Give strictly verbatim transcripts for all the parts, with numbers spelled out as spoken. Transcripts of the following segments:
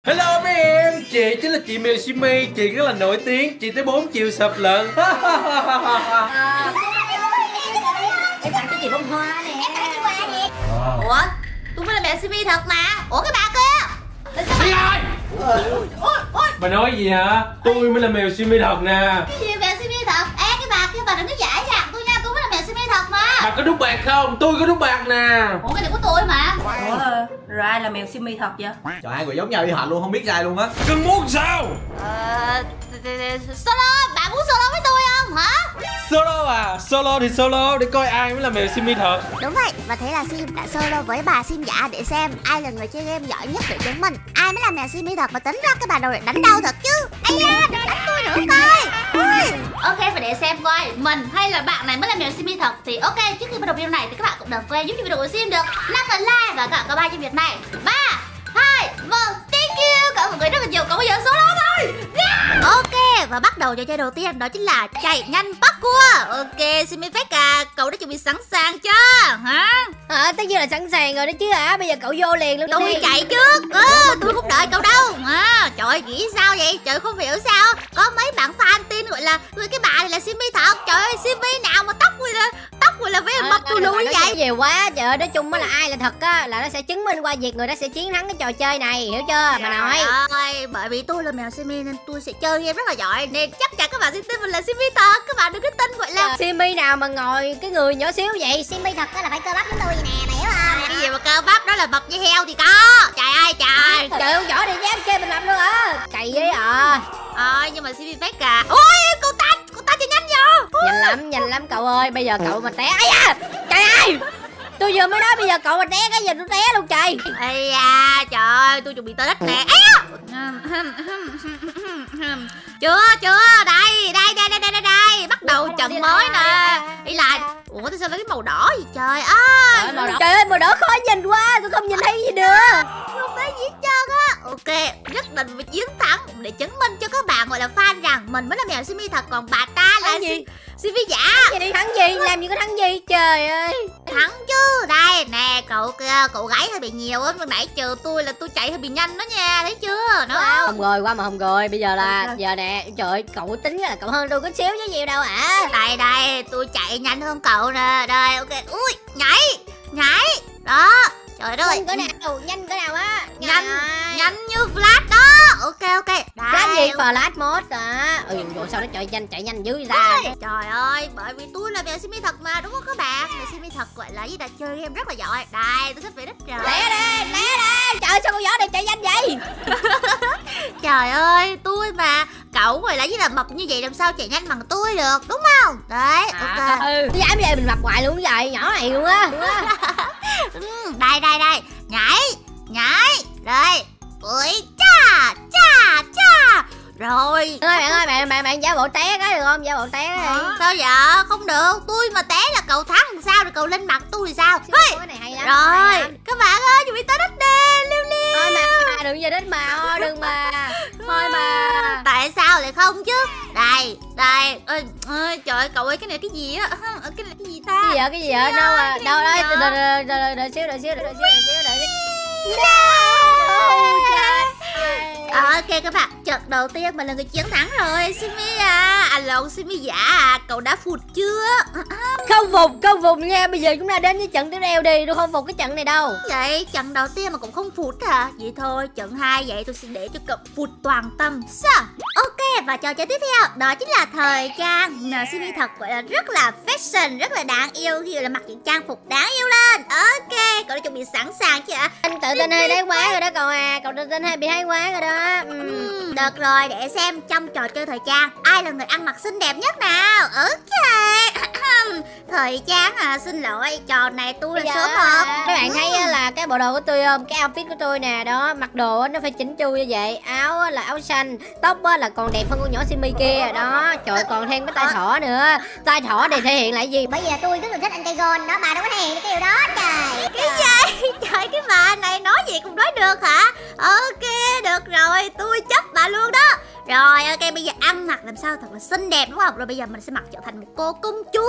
Hello mấy em, chị chính là chị Mèo Simi, chị rất là nổi tiếng, chị tới bốn triệu sub lận. à, Em tặng cho chị bông hoa nè. Em tặng chị hoa nè. Ủa? Tôi mới là Mèo Simi thật mà. Ủa cái bà kia? Đi ơi! Ôi, ôi. Bà nói gì hả? Tôi mới là Mèo Simi thật nè. Cái gì Mèo Simi thật? Ê cái bà kia, bà đừng có giả dạng tôi nha, tôi mới là Mèo Simi thật mà. Bà có đút bạc không? Tôi có đút bạc nè. Ủa cái này của tôi mà. Ủa rồi ai là Mèo Simi thật vậy? Trời, hai người giống nhau đi hệt luôn, không biết ai luôn á. Cưng muốn sao? Ờ... Solo, bạn muốn solo với tôi không hả? Solo à? Solo thì solo, để coi ai mới là Mèo Simi thật. Đúng vậy, và thế là Sim đã solo với bà Sim giả để xem ai là người chơi game giỏi nhất để chúng mình. Ai mới là Mèo Simi thật và tính ra cái bà đầu để đánh đau thật chứ. Ây da, đừng đánh tôi nữa coi. Ôi. Ok, và để xem coi mình hay là bạn này mới là Mèo Simi thật thì ok, trước khi bắt đầu video này thì các bạn cũng đừng quên giúp cho video của Sim được năm like và cả có ba trong việc này. Ba, hai, một, thank you. Cảm ơn mọi người rất là nhiều. Còn bây giờ solo thôi. Yeah. Ok, và bắt đầu trò chơi đầu tiên đó chính là chạy nhanh bắt cua. Ok, Simi Phách à, cậu đã chuẩn bị sẵn sàng chưa? Hả? À, tất nhiên là sẵn sàng rồi đó chứ hả? Bây giờ cậu vô liền luôn. Tôi chạy trước. À, tôi không đợi cậu đâu. À, trời ơi, nghĩ sao vậy? Trời không hiểu sao có mấy bạn fan tin gọi là cái bà này là Simi thật. Trời ơi, Simi nào mà tóc người là tóc người là với à, mập tôi lùi vậy? Nhiều quá. Trời ơi, nói chung á là ai là thật á là nó sẽ chứng minh qua việc người đó sẽ chiến thắng cái trò chơi này, hiểu chưa? Mà nói ơi, bởi vì tôi là Mèo Simi nên tôi sẽ chơi game rất là giỏi nên chắc chắn các bạn sẽ tin mình là Simi thật. Các bạn đừng có tin gọi là Simi nào mà ngồi cái người nhỏ xíu vậy. Simi thật á là phải cơ bắp giống tôi nè, mày hiểu không? cái gì mà cơ bắp đó là mập như heo thì có. Trời ơi trời. Trời ơi, giỏi thì dám chơi mình làm luôn hả? Cày với à. Ờ nhưng mà Simi Phách à. Ôi cô ta, cô ta chơi nhanh vô. Nhanh lắm, nhanh lắm cậu ơi. Bây giờ cậu mà té. Ây da, trời ơi, tôi vừa mới nói bây giờ cậu mà té cái giờ tôi té luôn trời. Ây da, trời ơi, tôi chuẩn bị tới đất nè. Ây da. Chưa, chưa, đây, đây, đây, đây, đây, đây, đây. Bắt đầu trận mới nè. Ý là, ủa tôi sao lấy cái màu đỏ gì trời ơi. Trời, màu đỏ. Trời ơi, màu đỏ khó nhìn quá, tôi không nhìn thấy gì được. Không thấy gì hết trơn á. Ok, nhất định phải chiến thắng để chứng minh cho các bạn gọi là fan rằng mình mới là Mèo Simi thật, còn bà ta là gì? Simi giả. Gì? Thắng gì? Làm gì có thắng gì? Trời ơi. Thắng chứ. Đây nè, cậu cậu gái hơi bị nhiều á, nãy trừ tôi là tôi chạy hơi bị nhanh đó nha, thấy chưa? Nó không? Không rồi, qua mà không rồi. Bây giờ là giờ nè, trời ơi, cậu tính là cậu hơn tôi có xíu chứ nhiều đâu hả? Đây đây, tôi chạy nhanh hơn cậu nè. Đây, ok. Ui, nhảy, nhảy. Đó. Trời đất ơi. Nhanh cỡ nào? Nhanh cỡ nào á? Nhanh, nhanh như Flash đó. Ok ok. Đây. Flash gì? Flash mode à? Ừ, rồi sao nó chạy nhanh chạy nhanh dữ ra? Trời ơi, bởi vì tôi là Mèo Simi thật mà, đúng không các bạn? Mèo Simi thật gọi là gì đã chơi game rất là giỏi. Đây, tôi thích về đất trời. Lẹ đi, lẹ đi. Trời sao con gió này chạy nhanh vậy? Trời ơi, tôi mà cậu gọi là gì là mập như vậy làm sao chạy nhanh bằng tôi được, đúng không? Đấy, ok. À, ừ. Dám vậy mình mập hoài luôn vậy, nhỏ này luôn á. Đây đây đây, nhảy, nhảy, đây. Ui, cha, cha, cha. Rồi. Ơi bạn ơi, bạn bạn bạn giả bộ té cái được không? Giả bộ té cái đi. Sao vậy? Không được, tôi mà té là cậu thắng làm sao rồi cậu lên mặt tôi thì sao? Cái này hay lắm. Rồi, hay lắm. các bạn ơi, chuẩn bị tới đất đi, liêu liêu. Thôi mà, đừng về đến mà, thôi đừng mà. Thôi mà. Tại sao lại không chứ? Đây, đây. Ơi, ơi trời ơi, cậu ơi, cái này cái gì á? Cái này cái gì ta? Cái gì vậy? Cái gì vậy? Đâu mà, đâu đấy, đợi đợi đợi xíu, đợi xíu, đợi xíu, đợi xíu, đợi xíu. Ok các bạn, trận đầu tiên mình là người chiến thắng rồi. Simi à, à lộn Simi giả à, cậu đã phụt chưa? Không phục, không phục nha. Bây giờ chúng ta đến với trận tiếp theo đi. Tôi không phục cái trận này đâu. Vậy trận đầu tiên mà cũng không phụt à? Vậy thôi, trận hai vậy tôi sẽ để cho cậu phụt toàn tâm. Sao? Ok, và trò chơi tiếp theo đó chính là thời trang. Nào Simi thật gọi là rất là fashion, rất là đáng yêu khi là mặc những trang phục đáng yêu lên. Ok, cậu đã chuẩn bị sẵn sàng chưa ạ? Anh tự tin hơi thái quá rồi đó cậu à. Cậu tự tin hơi bị thái quá rồi đó. Ừ, được rồi, để xem trong trò chơi thời trang ai là người ăn mặc xinh đẹp nhất nào. Ok. Thời trang à, xin lỗi, trò này tôi là số một. Các bạn thấy là cái bộ đồ của tôi không? Cái outfit của tôi nè, đó, mặc đồ nó phải chỉnh chu như vậy. Áo là áo xanh, tóc là còn đẹp hơn con nhỏ Simi kia. Đó, trời, còn thêm cái tai thỏ nữa. Tai thỏ này thể hiện lại gì? Bây giờ tôi rất là thích anh cây gôn đó, bà đâu có thể hiện cái điều đó trời. Cái gì? Trời, cái bà này nói gì cũng nói được hả? Ok, được rồi, tôi chấp bà luôn đó. Rồi, ok, bây giờ ăn mặc làm sao thật là xinh đẹp đúng không? Rồi bây giờ mình sẽ mặc trở thành một cô công chúa.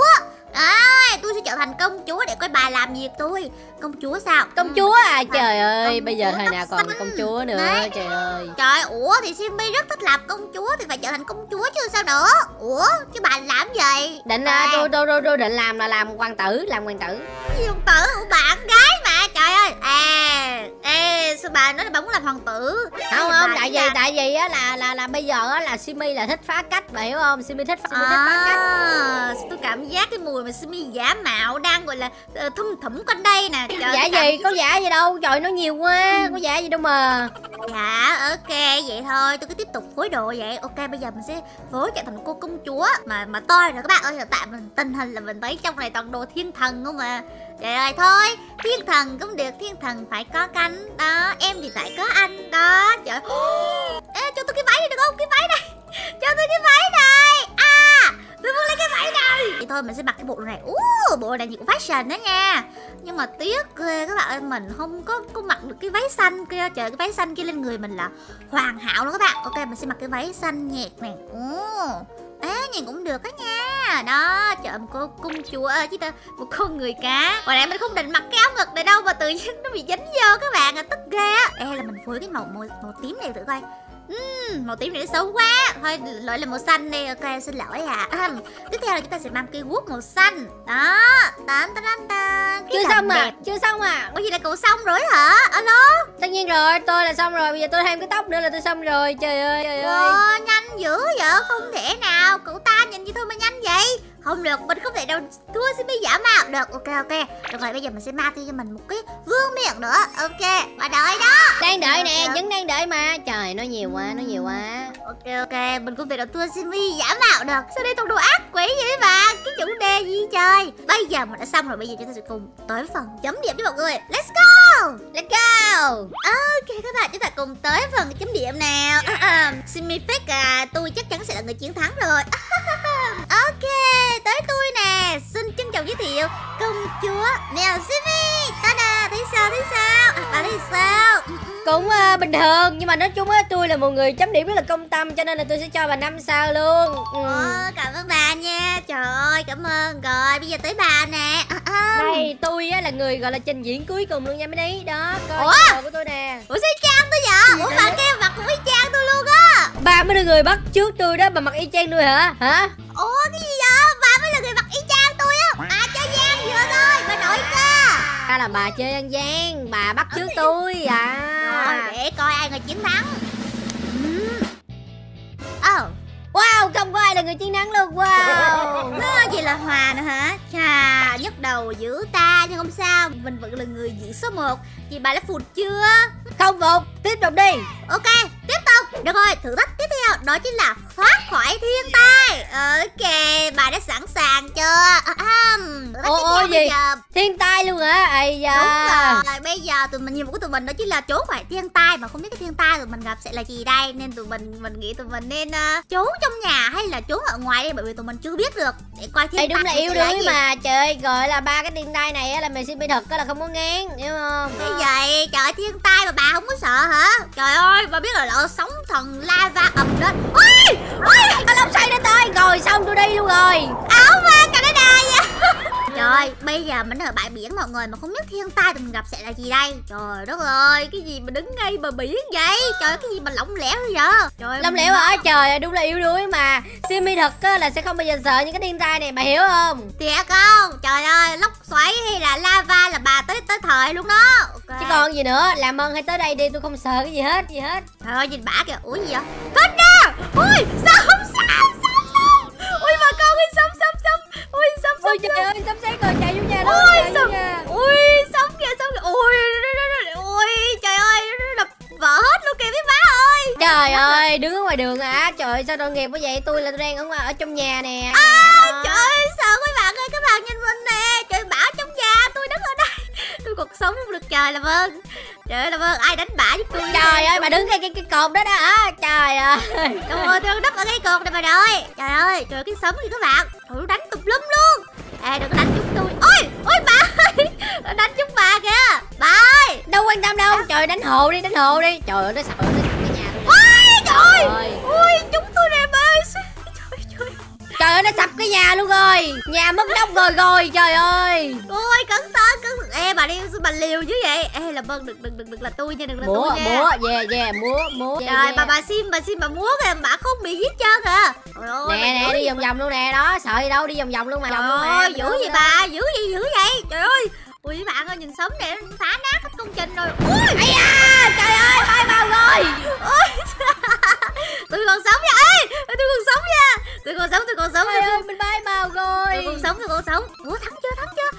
À, tôi sẽ trở thành công chúa để coi bà làm việc tôi. Công chúa sao? Công chúa à? Trời ơi, công bây giờ chúa thời nào tóc còn xanh. công chúa nữa. Đấy. Trời ơi. Trời, ủa thì Simmy rất thích làm công chúa thì phải trở thành công chúa chứ sao nữa. Ủa, chứ bà làm gì? Định À. à, tôi, tôi, tôi, tôi định làm là làm hoàng tử, làm hoàng tử. Cái gì hoàng tử? Ủa, bạn gái mà. Trời ơi. À, ê, sao bà nói là bà muốn làm hoàng tử? Không Bà không, chỉ tại vì là- tại vì á là là là bây giờ á là Simmy là thích phá cách, bà hiểu không? Simmy thích Simmy thích phá cách. À, tôi cảm giác cái mùi mà Simmy giả mạo đang gọi là uh, thum thủm quanh đây nè. Trời, Giả tôi cảm gì, có giả gì đâu, trời nó nhiều quá, có giả gì đâu mà. Dạ, ok, vậy thôi, tôi cứ tiếp tục phối đồ vậy. Ok, bây giờ mình sẽ phối trở thành cô công chúa mà mà tôi rồi các bạn ơi, hiện tại mình tình hình là mình thấy trong này toàn đồ thiên thần không mà. Trời ơi, thôi, thiên thần cũng được, thiên thần phải có cánh. Đó, em thì phải có anh. Đó, trời. Ê, cho tôi cái váy này được không? Cái váy này. Cho tôi cái váy này. À, tôi muốn lấy cái váy này. Vậy thôi, mình sẽ mặc cái bộ này. Ú, bộ này cũng fashion đó nha. Nhưng mà tiếc ghê các bạn ơi, mình không có có mặc được cái váy xanh kia. Trời, cái váy xanh kia lên người mình là hoàn hảo luôn các bạn. Ok, mình sẽ mặc cái váy xanh nhạt này. Ồ, ê, nhìn cũng được đó nha. Đó, trời, một cô công chúa ơi, chứ ta một con người cá. Hồi nãy mình không định mặc cái áo ngực này đâu mà tự nhiên nó bị dính vô các bạn à, tức ghê á. Ê, là mình phối cái màu màu, màu tím này thử coi. Uhm, màu tím này nó xấu quá. Thôi lỗi là màu xanh đi. Ok, xin lỗi ạ. À. Tiếp theo là chúng ta sẽ mang cây guốc màu xanh. Đó. Tán tán tán tán. Chưa xong à, chưa xong à. Ủa gì là cậu xong rồi hả? Alo. Tất nhiên rồi, tôi là xong rồi, bây giờ tôi thêm cái tóc nữa là tôi xong rồi. Trời ơi, trời ơi. Ồ, nhanh dữ vậy. Không thể nào. Cậu ta nhìn vậy thôi mà nhanh vậy. Không được, mình không thể đâu thua Simmy giả mạo được. Ok, ok. Được rồi, bây giờ mình sẽ mang thêm cho mình một cái vương miệng nữa. Ok, bà đợi đó. Đang đợi nè, vẫn đang đợi mà. Trời, nói nhiều quá, nói nhiều quá. Ok, ok, mình không thể nào thua Simmy giả mạo được. Sao đây toàn đồ ác quỷ vậy bà? Cái chủ đề gì trời? Bây giờ mình đã xong rồi, bây giờ chúng ta sẽ cùng tới phần chấm điểm với mọi người. Let's go. Let's go. Ok các bạn, chúng ta cùng tới phần chấm điểm nào. Simmy fake à, tôi chắc chắn sẽ là người chiến thắng rồi. Ok, tới tôi nè. Xin trân trọng giới thiệu công chúa mèo Simmy. Ta-da, thấy sao, thấy sao? À, bà thấy sao? Cũng uh, bình thường, nhưng mà nói chung á tôi là một người chấm điểm rất là công tâm, cho nên là tôi sẽ cho bà năm sao luôn. Ừ. Ồ, cảm ơn bà nha. Trời ơi, cảm ơn. Rồi, bây giờ tới bà nè. À, à. Đây, tôi á là người gọi là trình diễn cuối cùng luôn nha mấy đấy. Đó, coi Ủa? cái đồ của tôi nè. Ủa sao y chang tôi vậy? Ủa bà kia mặc cũng y chang tôi luôn á. Bà mới là người bắt trước tôi đó, bà mặc y chang tôi hả? Hả? Ủa cái gì vậy? Bà mới là người mặc y chang tôi á. Bà chơi gian vừa thôi, bà nội cơ. Ra là bà chơi ăn gian, bà bắt trước tôi à. Rồi, để coi ai người chiến thắng. Oh. Wow, không có ai là người chiến thắng luôn. Wow. Nó gì là hòa nữa hả? Chà, nhức đầu dữ ta. Nhưng không sao, mình vẫn là người diễn số một. Chị bà đã phụt chưa? Không phục, tiếp tục đi. Ok, tiếp tục. Được rồi, thử thách tiếp theo đó chính là thoát khỏi thiên tai. Ok, bà đã sẵn sàng chưa? Thử thách Ồ, tiếp ồ, theo gì? bây giờ. Thiên tai luôn hả? Ây da. Đúng rồi, bây giờ tụi mình nhiệm vụ của tụi mình đó chính là trốn khỏi thiên tai. Mà không biết cái thiên tai tụi mình gặp sẽ là gì đây. Nên tụi mình mình nghĩ tụi mình nên uh, trốn trong nhà hay là trốn ở ngoài đây. Bởi vì tụi mình chưa biết được. Để coi thiên Đây tai đúng là sẽ yếu là đuối gì. mà. Trời ơi, gọi là ba cái thiên tai này á là mày xin thật á là không có ngán, hiểu không? Cái vậy, trời ơi, thiên tai mà bà không có sợ hả? Trời ơi, bà biết là lỡ sóng thần lava ập lên. Ôi, ôi, Tao lông xoay đến tới, rồi xong tôi đi luôn rồi. áo ma Canada vậy. Trời, bây giờ mình ở bãi biển mọi người mà không biết thiên tai tụi mình gặp sẽ là gì đây. Trời đất ơi, cái gì mà đứng ngay bờ biển vậy? Trời, cái gì mà lỏng lẻo vậy? Trời, Lông lẻo hả? Trời ơi, đúng là yếu đuối mà. Simmy thật á là sẽ không bao giờ sợ những cái thiên tai này, bà hiểu không? thiệt không? Trời ơi, lốc xoáy hay là lava là bà tới tới thời luôn đó. Okay. Chứ còn gì nữa, làm ơn hãy tới đây đi, tôi không sợ cái gì hết, gì hết. Trời ơi, nhìn bả kìa. Ủa gì vậy? Thích nè. Ui, sống, sống, sống. Ui, bà con ơi, sống, sống, sống. Ui, sống, sống, Ôi trời ơi, sắp sáng rồi, chạy vô nhà đó. Ui, chạy vô sống. nhà. Ui, sống kìa, sống kìa. Ui, ui, trời ơi, đập vỡ hết luôn kìa mấy má ơi. Trời ơi, đứng ở ngoài đường à. Trời ơi, sao tội nghiệp quá vậy? Tôi là tôi đang ở ngoài, ở trong nhà nè. À, trời ơi, sợ các bạn ơi, các bạn nhìn mình nè. Trời, bả trong nhà, tôi đứng ở đây. Tôi còn sống không được, trời làm ơn. Trời ơi, làm ơn, ai đánh bả giúp tôi. Trời ơi, bà đứng ngay cái, cái cột đó đó hả? Trời ơi. Trời ơi, tôi đắp ở cái cột này bà ơi. Trời ơi, trời cái sống gì các bạn. Trời, nó đánh tùm lum luôn. Ê, đừng có đánh chúng tôi. Ôi, ôi bà ơi. Nó đánh chúng bà kìa. Bà ơi. Đâu quan tâm đâu. Trời, đánh hộ đi, đánh hộ đi. Trời ơi, nó sợ, nó sợ cái nhà tôi. Ôi, trời ơi. Ơi. Ui, chúng tôi nè bà ơi. Trời, trời. Trời ơi, nó sập cái nhà luôn rồi. Nhà mất nóc rồi rồi, trời ơi. Ôi cẩn thận, cẩn thận. Ê bà đi, bà liều chứ vậy. Ê là Vân, đừng đừng đừng đừng là tôi nha, đừng là múa, tôi nha. múa, yeah, yeah, múa, múa. Trời, yeah, yeah. bà bà Sim, bà Sim bà múa kìa, bà không bị giết trơn à. Nè nè, đi vòng vòng luôn nè, đó, sợ gì đâu, đi vòng vòng luôn mà. Trời ơi, dữ vậy bà, dữ gì dữ vậy. Trời ơi. Ui bạn ơi, nhìn sớm nè, nó phá nát hết công trình rồi. Ui, ây da, trời ơi, bay vào rồi. ôi. Tôi còn sống nha. Ê, tôi còn sống nha. Tôi còn sống, tôi còn sống. Trời ơi, mình bay vào rồi. Tôi còn sống, tôi còn sống. Ủa thắng chưa, thắng chưa?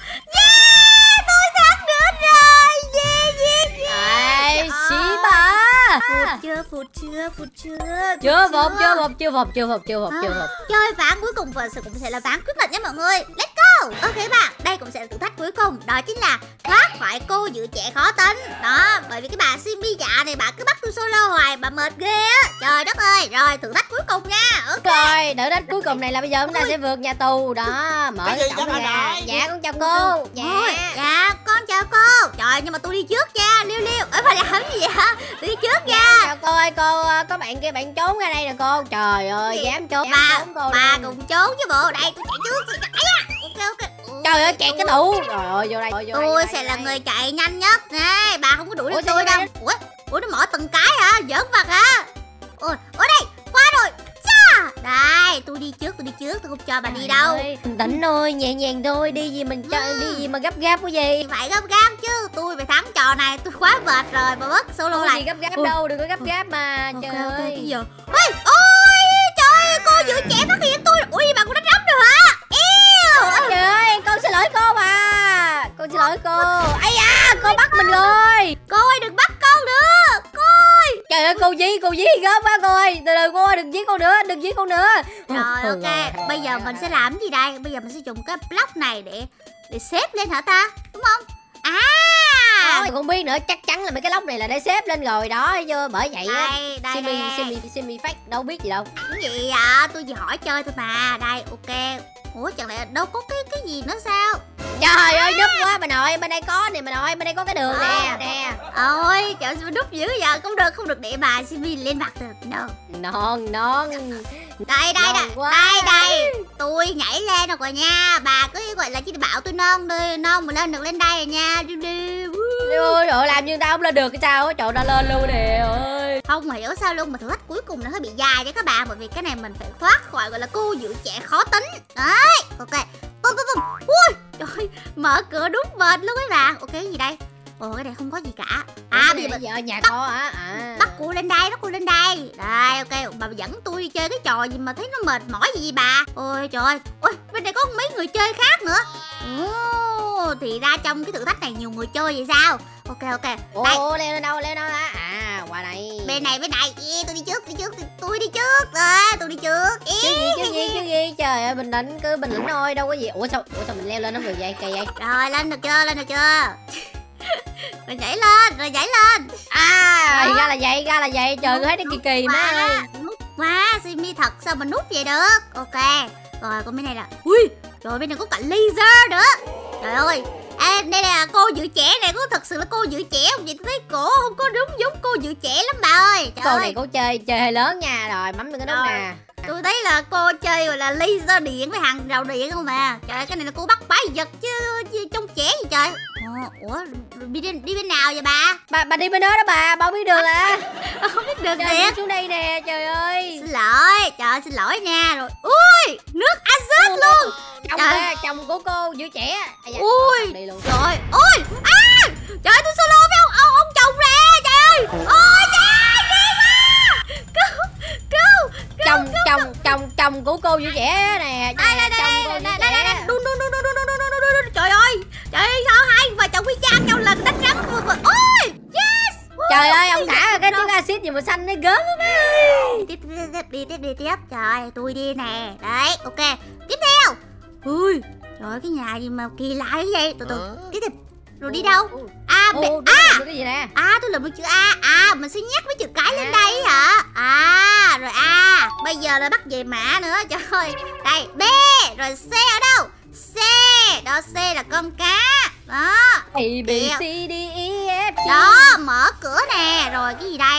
Yeah, tôi thắng được rồi. Yeah, yeah, yeah. Ê, xí bà. Phụt chưa, phụt chưa, phụt chưa. Chưa phục, chưa phục, chưa phục, chưa phục, chưa phục, chưa phục. Chơi ván cuối cùng và sẽ cũng sẽ là ván quyết định nha mọi người. Let's go. Ok các bạn, đây cũng sẽ là thử thách cuối cùng. Đó chính là thoát khỏi cô giữ trẻ khó tính. Đó, bởi vì cái bà Simmy dạ này bà cứ bắt tôi solo hoài, bà mệt ghê á. Trời đất ơi, rồi thử thách cuối cùng nha. Ok. Rồi, thử thách cuối cùng này là bây giờ chúng ta sẽ vượt nhà tù. Đó, mở cái cổng ra. Dạ, con chào cô. Dạ. Dạ, con chào cô. Trời, nhưng mà tôi đi trước nha, liêu liêu. Ê, bà làm gì vậy? Tôi đi trước nha. Chào cô ơi, cô có bạn kia bạn trốn ra đây nè cô. Trời ơi, dám trốn, dám Bà, trốn cô. bà cùng trốn chứ bộ. Đây, tôi chạy trước. Tôi chạy á. Ok, ok. Trời ơi, kẹt cái tủ. Trời ơi, vô đây. Vô đây, Tôi vô đây, sẽ vô là đây. người chạy nhanh nhất nè. Bà không có đuổi được Ủa, tôi sao đâu. đây? Ủa, ủa nó mở từng cái hả? Giỡn mặt hả? Ôi, ở đây, qua rồi. Chà. Đây, tôi đi trước, tôi đi trước, tôi không cho bà đi đâu. Ơi, bình tĩnh thôi, nhẹ nhàng thôi, đi gì mình cho, Ừ. đi gì mà gấp gáp cái gì. Phải gấp gáp chứ, tôi phải thắng trò này, tôi quá mệt rồi, bà mất solo Không lại. gì gấp gáp Ui. đâu, đừng có gấp gáp mà. Ok, Trời ok, ơi. cái giờ. Ôi, ôi, trời ơi, cô giữ trẻ phát hiện tôi. Ui, bà cũng đánh rắm rồi hả? Yêu. Trời ơi, con xin lỗi cô mà. Con xin lỗi cô. Ây da, cô bắt mình rồi. Cô ơi, đừng bắt con nữa. Cô ơi. Trời ơi, cô dí, cô dí gớm quá cô ơi. Từ từ cô ơi, đừng dí con nữa, đừng dí con nữa. Rồi, ok, bây giờ mình sẽ làm gì đây? Bây giờ mình sẽ dùng cái block này để để xếp lên hả ta? Đúng không? À, Thôi, không biết nữa, chắc chắn là mấy cái lốc này là để xếp lên rồi đó, thấy chưa? Bởi vậy á. đây, đây, Simi, đây. Simi, Simi fake đâu biết gì đâu. Cái gì ạ? Tôi chỉ hỏi chơi thôi mà. Đây, ok. Ủa chẳng lẽ đâu có cái cái gì nữa sao? Trời ơi, núp quá bà nội, bên đây có nè bà nội, bên đây có cái đường nè, nè. Ôi, trời ơi, núp dữ giờ không được, không được để bà Simi lên mặt được. No. Non, non. Đây, đây, Non đây, quá. đây, đây. Tôi nhảy lên được rồi nha. Bà cứ gọi là chỉ bảo tôi non đi, non mà lên được lên đây rồi nha. Đi đi. Ôi trời ơi, làm như tao không lên được cái sao á, trời, ta lên luôn nè ơi. Không hiểu sao luôn mà thử thách cuối cùng nó hơi bị dài cho các bạn, bởi vì cái này mình phải thoát khỏi gọi là cô giữ trẻ khó tính. Đấy, ok. Bum bum bum. Ui, trời, mở cửa đúng mệt luôn các bạn. Ok, cái gì đây? Ồ, cái này không có gì cả. À, bây giờ mình giờ nhà kho hả? À. bắt cô lên đây, bắt cô lên đây. Đây, ok, bà dẫn tôi đi chơi cái trò gì mà thấy nó mệt mỏi gì vậy bà? Ôi trời ơi, ôi, bên đây có mấy người chơi khác nữa. Ồ, thì ra trong cái thử thách này nhiều người chơi vậy sao? Ok, ok. Đây, Ồ, leo lên đâu, leo đâu hả? À, qua đây. bên này, bên này. Ê, tôi đi trước, tôi đi trước, tôi đi trước. À, tôi đi trước. Ê. Chứ gì, chứ gì, chứ gì. Trời ơi, bình tĩnh, cứ bình tĩnh thôi, đâu có gì. Ủa sao, ủa sao mình leo lên không được vậy, kỳ vậy? Rồi, lên được chưa, lên được chưa? Rồi nhảy lên, rồi nhảy lên. À, thì ra là vậy, ra là vậy. Trời ơi, thấy nó kỳ kỳ má ơi. Nút quá, Simi thật sao mà nút vậy được? Ok. Rồi còn bên này là, ui, trời, bên này có cả laser nữa. Trời ơi. À, đây là cô giữ trẻ này, có thật sự là cô giữ trẻ không vậy? Tôi thấy cổ không có đúng giống cô giữ trẻ lắm bà ơi. Trời Cô ơi. này cô chơi, chơi hơi lớn nha. Rồi, bấm đừng có đúng Rồi. nè. Tôi thấy là cô chơi gọi là laser điện với hàng rào điện không mà. Trời ơi, cái này là cô bắt bái giật chứ, chứ trông trẻ gì trời. Ồ, ủa, đi, đi, đi bên nào vậy bà? Bà, bà đi bên đó đó bà, bà không biết đường à. Không biết đường Trời, nè. đi xuống đây nè, trời ơi. Xin lỗi, trời ơi, xin lỗi nha. Rồi, ui, nước axit luôn. Chồng Trời. kìa, chồng của cô giữ trẻ. À, dạ, Ui, đi luôn. trời ơi, à, trời ơi, tôi solo với ông, ông, ông chồng nè, trời ơi. Ôi, trời ơi, ghê quá. Cứu, cứu, cứu, Chồng, cứu, chồng, chồng, chồng của cô giữ trẻ nè. đây, đây, đây, chồng đây, cô đây, giữ đây, trẻ. đây, đây, đun, đun, đun, đun, đun, đun, đun, đun, đun, đun. Trời ơi, trời ơi, sao hai vợ chồng quy trang nhau lần đánh rắn vừa vừa. Ôi, yes. Trời ơi, ông thả cái nước axit gì mà xanh nó gớm quá má ơi. Tiếp, tiếp, tiếp, đi tiếp, đi tiếp. Trời, tôi đi nè. Đấy, ok. Tiếp theo. Ui, trời ơi, cái nhà gì mà kỳ lạ như vậy. Từ từ, tiếp tiếp. Rồi đi đâu? À, Ồ, bè- đúng à, rồi, cái gì nè. à, tôi lượm được chữ A. À, mình sẽ nhắc với chữ cái lên đây hả? À, rồi A. Bây giờ là bắt về mã nữa. Trời ơi. Đây, B. Rồi C ở đâu? C. Đó, C là con cá. Đó. A, B, Kìa. C, D, E, F, G. Đó, mở cửa nè. Rồi cái gì đây?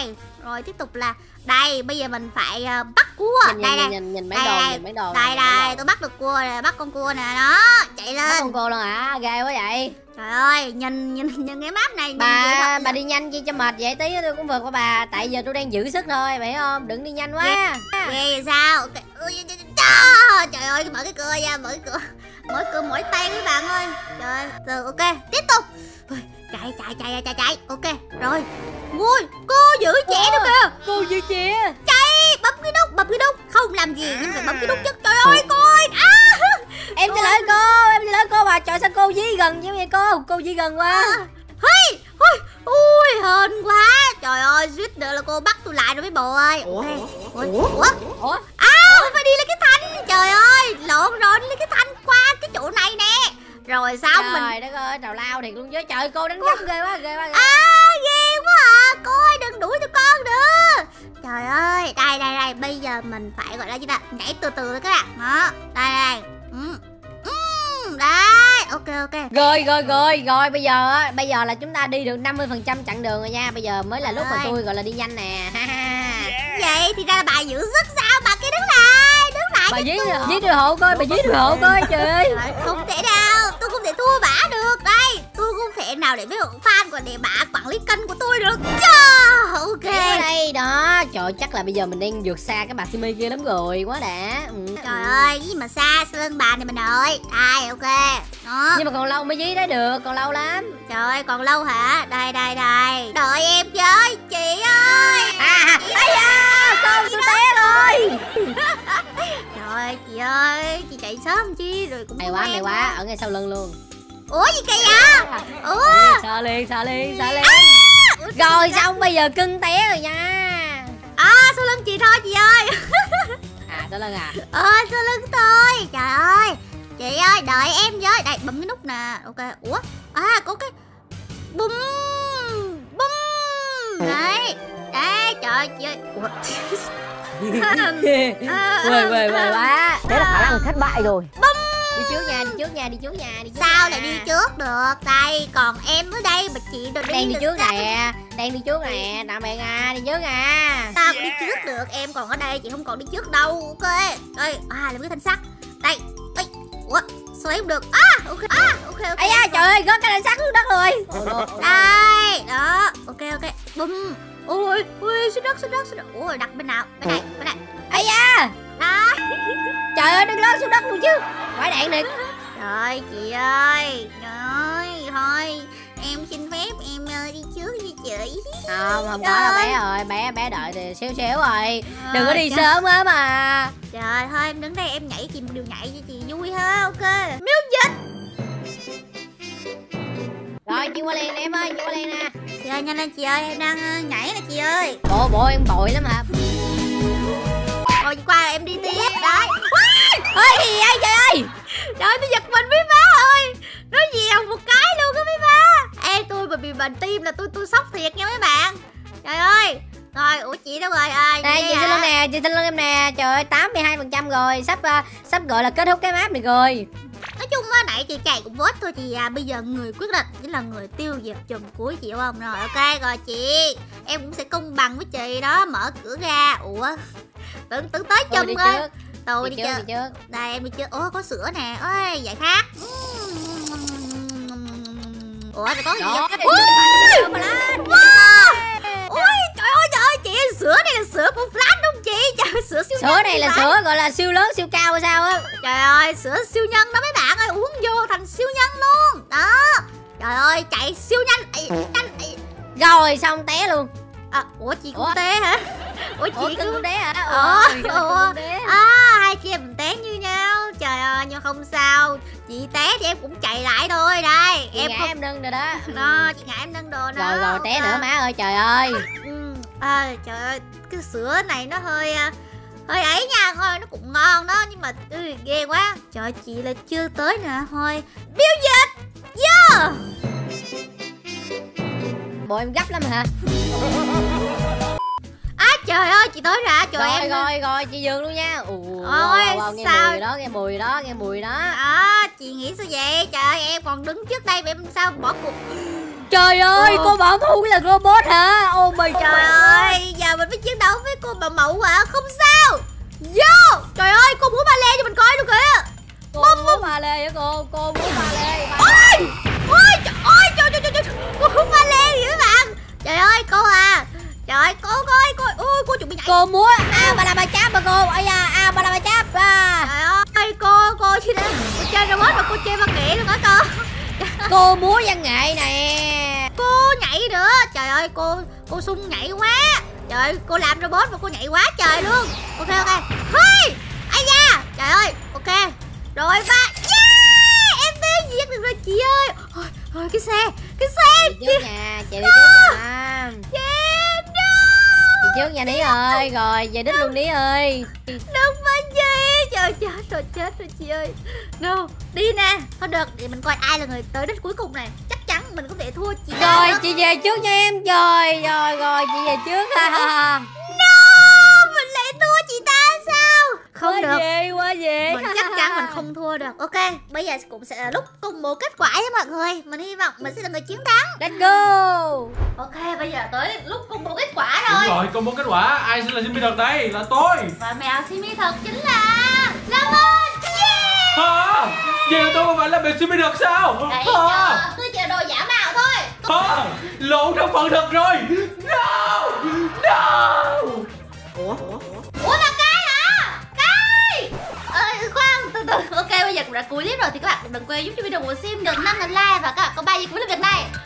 Rồi tiếp tục là đây, bây giờ mình phải uh, bắt cua. Nhìn, đây nhìn, đây. nhìn, nhìn mấy đây, đồ, đây. nhìn mấy đồ. Đây đây, tôi bắt được cua nè, bắt con cua nè, đó, chạy lên. Bắt con cô luôn hả? Ghê quá vậy. Trời ơi, nhìn nhìn nhìn cái map này. Bà bà đi nhanh chi cho mệt vậy, tí tôi cũng vượt qua bà. Tại giờ tôi đang giữ sức thôi, phải không? Đừng đi nhanh quá. Ghê vậy sao? Okay. Trời ơi, mở cái cửa ra, mở cái cửa. Mở cửa mỗi tay các bạn ơi. Trời ơi, ok, tiếp tục. Chạy chạy chạy chạy chạy. Ok, rồi. Ui, cô giữ trẻ nữa kìa. Cô giữ trẻ. Chạy, bấm cái nút, bấm cái nút. Không làm gì nhưng phải bấm cái nút chứ. Trời ơi, cô ơi. À. Em xin lỗi cô, em xin lỗi cô bà. Trời sao cô dí gần như vậy cô? Cô dí gần quá. À. Hey, ui, ui, hên quá. Trời ơi, suýt nữa là cô bắt tôi lại rồi mấy bộ ơi. Ủa? Ủa? Ủa? Ủa? À, phải đi lấy cái thanh. Trời ơi, lộn rồi, đi lấy cái thanh qua cái chỗ này nè. Rồi xong Trời mình. Trời đất ơi, tào lao thiệt luôn chứ. Trời cô đánh gấp ghê quá, ghê quá. Ghê. À, ghê quá à. Cô ơi, đừng đuổi tụi con nữa. Trời ơi, đây đây đây, bây giờ mình phải gọi là gì ta? Nhảy từ từ thôi các bạn. Đó, đây đây. Ừ. Ừ, đấy, ok ok. Rồi rồi rồi rồi bây giờ á, bây giờ là chúng ta đi được năm mươi phần trăm chặng đường rồi nha. Bây giờ mới là lúc mà tôi gọi là đi nhanh nè. Vậy thì ra là bà giữ sức sao? Bà kia đứng lại, đứng lại. Bà dí dí đuôi hộ coi, bà dí đuôi hộ coi trời ơi. Không thể nào, tôi không thể thua bả được. Đây, tôi không thể nào để mấy bạn fan còn để bả quản lý kênh của tôi được. Chà, ok. Ở đây đó, trời chắc là bây giờ mình đang vượt xa cái bà Simi kia lắm rồi, quá đã. Ừ. Trời ơi, cái gì mà xa, xa lưng bà này mình ơi. Đây, ok. Đó. Nhưng mà còn lâu mới dí đấy được, còn lâu lắm. Trời ơi, còn lâu hả? Đây, đây, đây. Đợi em với, chị ơi. À, ây da, con tôi té rồi. Trời ơi, chị ơi, chị chạy sớm chi rồi cũng May quá, may quá, ở ngay sau lưng luôn. Ủa gì kỳ vậy? Ủa? Sợ liền, sợ liền, sợ liền. Rồi xong bây giờ cưng té rồi nha. À, sau lưng chị thôi chị ơi. À, sau lưng à? Ờ, sau lưng tôi. Trời ơi, chị ơi, đợi em với. Đây, bấm cái nút nè. Ok, ủa? À, có cái bum bum. Đấy, đấy, trời ơi, chị ơi. Ủa? Quê quê quê quá. Thế là khả năng thất bại rồi. Đi trước nha, đi trước nha, đi trước nha, đi trước. Sao nha. lại đi trước được? Đây, còn em ở đây mà chị đừng đi. Đang đi được trước sao? nè, đang đi trước nè, tạm biệt à, đi trước à. Sao đi trước được? Em còn ở đây, chị không còn đi trước đâu. Ok. Đây, à làm cái thanh sắt. Đây. Ê, ủa, sao em được? À, ok. À, ok ok. Ây da, trời ơi, rớt cái thanh sắt xuống đất rồi. Đây, đó. Ok ok. Bum. Ôi, ui, xuống đất, xuống đất, xuống đất. Ủa, đặt bên nào? Bên này, bên này. Ây da. Đó. Trời ơi, đừng rớt xuống đất luôn chứ. Phải đạn này. Trời chị ơi. Trời thôi. Em xin phép em uh, đi trước với chị. Không, không có đâu bé ơi, bé bé đợi thì xíu xíu rồi. Đừng có đi trời. Sớm á mà. Trời thôi, em đứng đây em nhảy chị một điều nhảy cho chị vui ha. Ok. Music. Rồi, chị qua liền em ơi, chị qua liền nè. Chị ơi, nhanh lên chị ơi, em đang uh, nhảy nè chị ơi. Bộ bộ em bội lắm hả? Rồi chị qua em đi tiếp. Đấy. Ơi gì vậy trời ơi. Trời ơi, tôi giật mình mấy má ơi. Nó dèo một cái luôn á mấy má. Ê, tôi mà bị bệnh tim là tôi tôi sốc thiệt nha mấy bạn. Trời ơi. Rồi, ủa chị đâu rồi? À, đây chị xin lưng nè, chị xin lưng em nè. Trời ơi, tám mươi hai phần trăm rồi, sắp uh, sắp gọi là kết thúc cái map này rồi. Nói chung á, nãy chị chạy cũng vớt thôi chị à. Bây giờ người quyết định chính là người tiêu diệt chùm cuối, chị hiểu không? Rồi ok, rồi chị. Em cũng sẽ công bằng với chị đó. Mở cửa ra. Ủa, tưởng tưởng tới chùm ơi. Tôi đi, đi, đi trước, trước. đi trước. Đây em đi trước. Ủa, có sữa nè. Ôi, giải khát. Ủa, rồi có gì vậy? Ui, wow. Ui, trời ơi, trời ơi, chị, sữa này là sữa của Flash đúng không chị? Trời, sữa siêu nhân. Sữa này là Flash. sữa gọi là siêu lớn, siêu cao hay sao á? Trời ơi, sữa siêu nhân đó mấy bạn ơi, uống vô thành siêu nhân luôn. Đó. Trời ơi, chạy siêu nhanh. Ê, nhanh. Ê. Rồi, xong té luôn. À, ủa chị cũng Ủa? té hả? Ủa chị Ủa, cũng cưng té hả? Ủa, Ủa, ủa. té. À, hai chị em té như nhau. Trời ơi, nhưng không sao. Chị té thì em cũng chạy lại thôi. Đây, Chị em ngã không... em nâng rồi đó. Đó, chị ngã em nâng đồ đó. Rồi rồi té Ok. nữa má ơi trời ơi. Ừ. À, trời ơi, cái sữa này nó hơi hơi ấy nha, thôi nó cũng ngon đó nhưng mà ừ, ghê quá. Trời ơi, chị là chưa tới nè, thôi. Bill dịch. Yeah. Bộ em gấp lắm hả? À trời ơi, chị tới rồi, trời Rồi em. rồi rồi chị dừng luôn nha. Ồ, Ôi, wow, wow, nghe sao? mùi đó, nghe mùi đó, nghe mùi đó. À, chị nghĩ sao vậy? Trời ơi, em còn đứng trước đây mà em sao bỏ cuộc. trời ơi, cô bảo Thu là robot hả? Oh my god. Trời ơi, giờ mình phải chiến đấu với cô bảo mẫu hả? Không sao. Vô. Trời ơi, cô múa ballet cho mình coi luôn kìa. Cô múa ballet hả cô? Cô múa ballet. Ôi, ôi, trời ơi, trời trời trời, cô múa ballet gì các bạn? Trời ơi, cô à. Trời ơi, cô coi, cô, ôi, cô chuẩn bị nhảy. Cô múa a ba la ba cháp mà cô. Ây da, a ba la ba cháp. À. Trời ơi, cô, cô chứ đó. Cô chơi robot mà cô chơi văn nghệ luôn hả cô? Cô múa văn nghệ nè. Cô nhảy nữa. Trời ơi, cô, cô sung nhảy quá. Trời ơi, cô làm robot mà cô nhảy quá trời luôn. Ok, ok. Hey, ai da. Trời ơi, ok. Rồi ba. Yeah, em tiêu diệt được rồi chị ơi. Ôi, ôi, cái xe, cái xe. Chị trước nhà, chị đi trước nhà. Yeah, no. Chị trước nhà Ní ơi. Rồi, về đích luôn Ní ơi. Đừng mà gì. Trời chết rồi, chết rồi chị ơi. No, đi nè. Thôi được, để mình coi ai là người tới đích cuối cùng này. Chắc chắn mình có thể thua chị. Rồi, chị về trước nha em. Rồi, rồi, rồi, chị về trước ha. No, mình lại thua chị ta sao? Không quá được. về, quá về. Mình chắc chắn mình không thua được. Ok, bây giờ cũng sẽ là lúc công bố kết quả nha mọi người. Mình hy vọng mình sẽ là người chiến thắng. Let's go. Ok, bây giờ tới lúc công bố kết quả Đúng rồi. rồi, công bố kết quả. Ai sẽ là Jimmy đợt đây? Là tôi. Và mèo Simi thật chính là là mình. Yeah. Hả? Vậy là tôi không phải là mèo Jimmy đợt sao? Đấy Hả? chưa? Tôi chỉ là đồ giả mạo thôi. Hả? Lộn thân phận thật rồi. No. No. Ủa? Ủa là Cái hả? Cái. Ờ, khoan, từ từ. Ok, bây giờ cũng đã cuối clip rồi thì các bạn cũng đừng quên giúp cho video của Sim được năm like và các bạn có ba giây cuối clip việc này.